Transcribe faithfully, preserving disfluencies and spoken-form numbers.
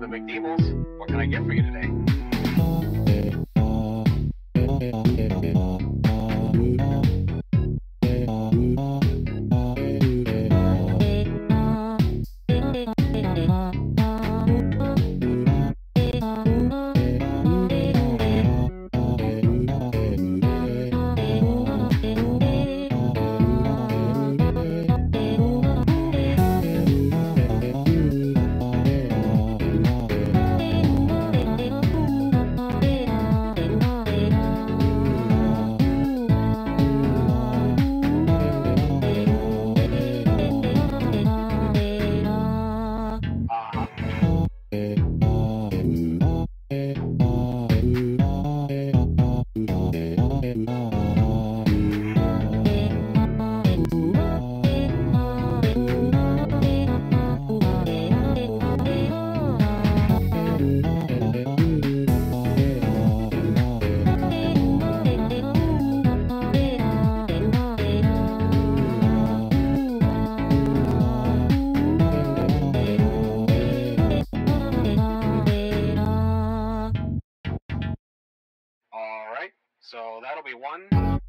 the McDeebles. What can I get for you today? All right, so that'll be one.